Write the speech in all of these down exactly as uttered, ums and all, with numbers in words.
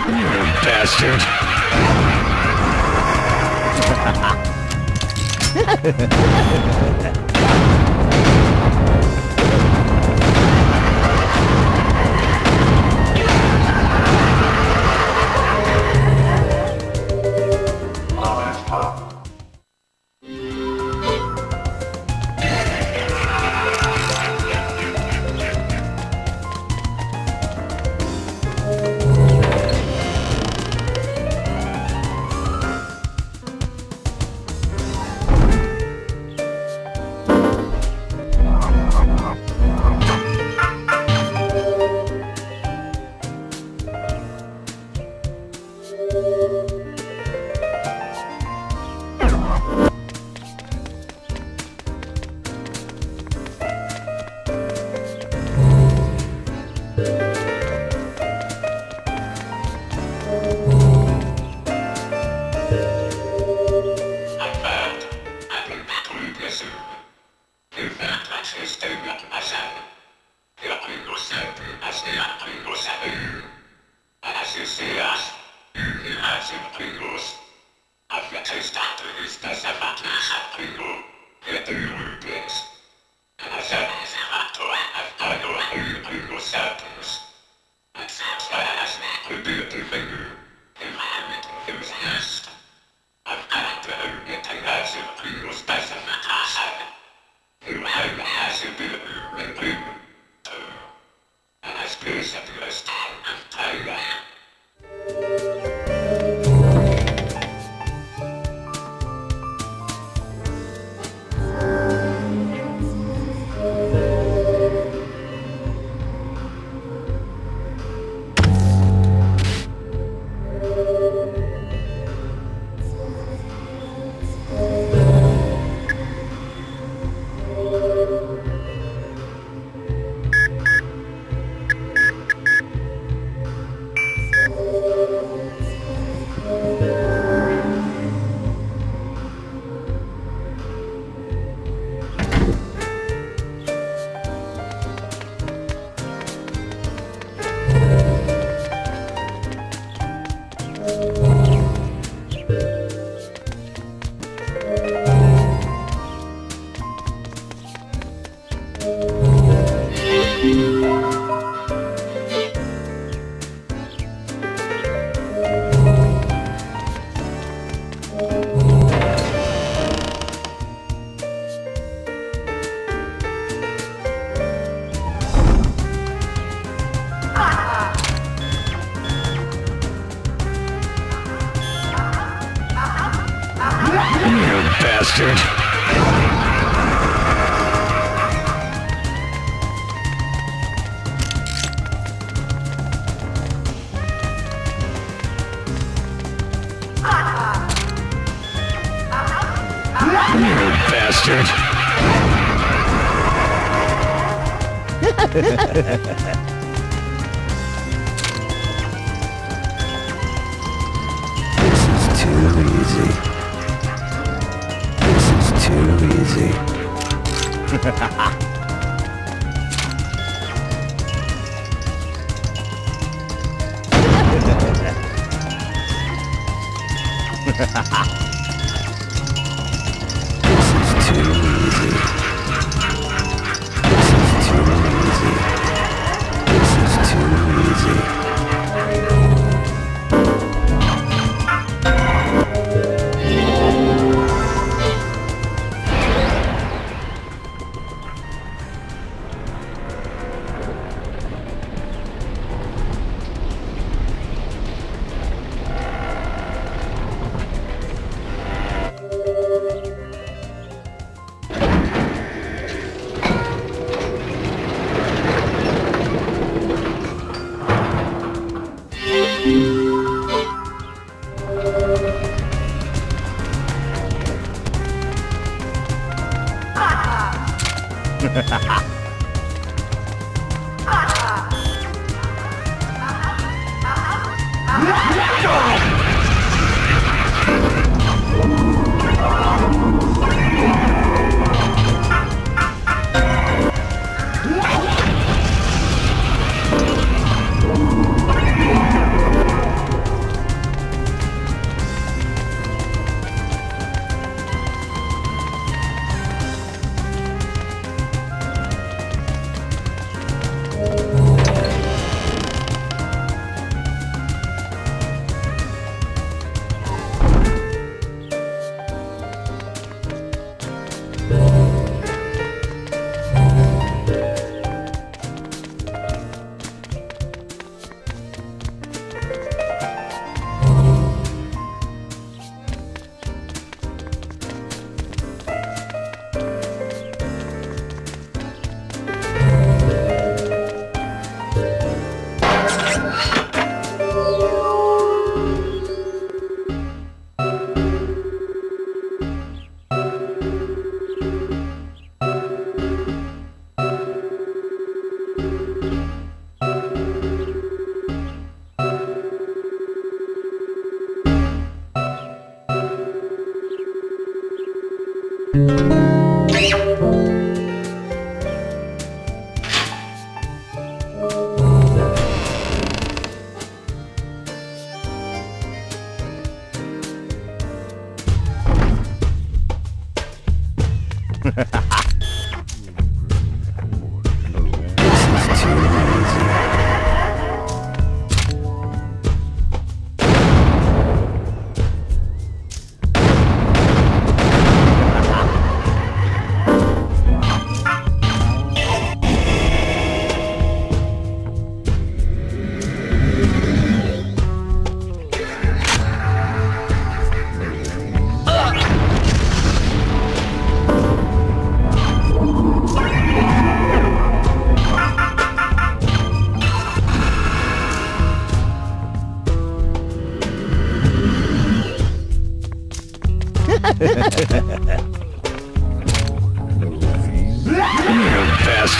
Bastard. Bastard. You bastard. This is too easy. Too easy.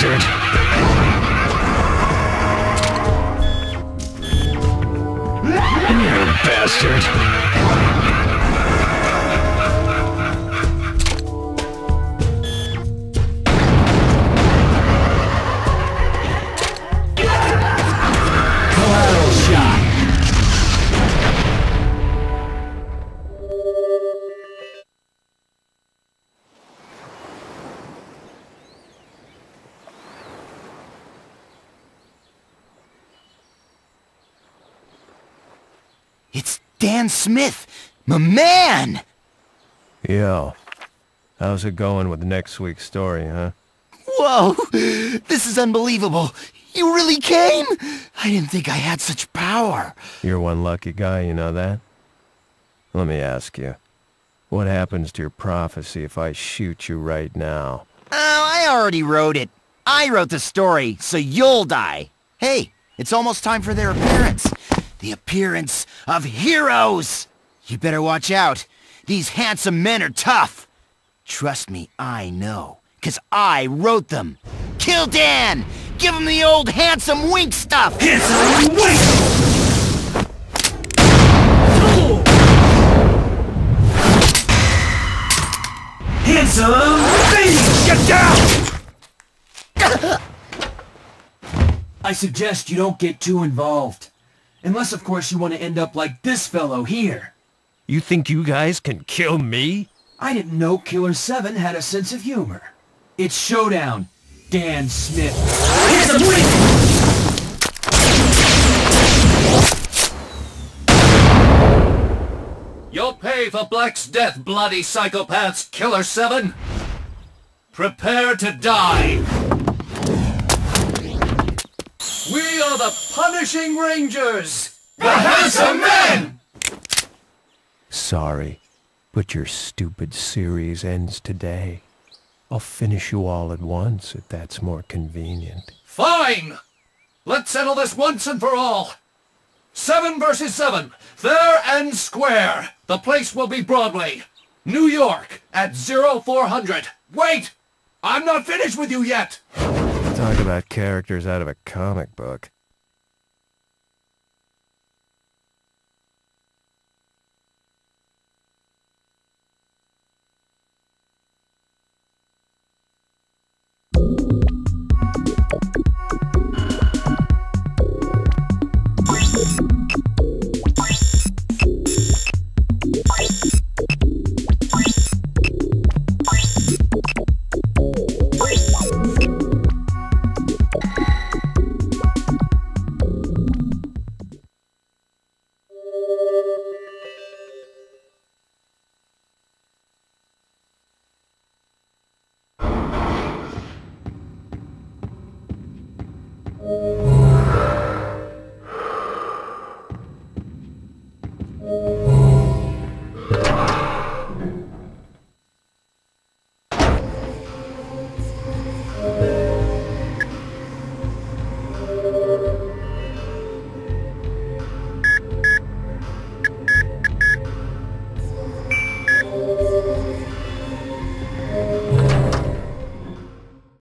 bastard! You bastard! Collateral shot. It's Dan Smith, my man! Yo, how's it going with next week's story, huh? Whoa, this is unbelievable. You really came? I didn't think I had such power. You're one lucky guy, you know that? Let me ask you, what happens to your prophecy if I shoot you right now? Oh, I already wrote it. I wrote the story, so you'll die. Hey, it's almost time for their appearance. The appearance of heroes! You better watch out. These handsome men are tough. Trust me, I know, 'cause I wrote them. Kill Dan! Give him the old handsome wink stuff! Handsome wink! Handsome wink! Get down! I suggest you don't get too involved. Unless, of course, you want to end up like this fellow here. You think you guys can kill me? I didn't know Killer seven had a sense of humor. It's showdown, Dan Smith. Handsome wink! You'll pay for Black's death, bloody psychopaths, Killer seven! Prepare to die! We are the Punishing Rangers! The Handsome Men! Sorry, but your stupid series ends today. I'll finish you all at once if that's more convenient. Fine! Let's settle this once and for all! Seven versus seven, fair and square. The place will be Broadway, New York, at zero four hundred. Wait! I'm not finished with you yet! Talk about characters out of a comic book.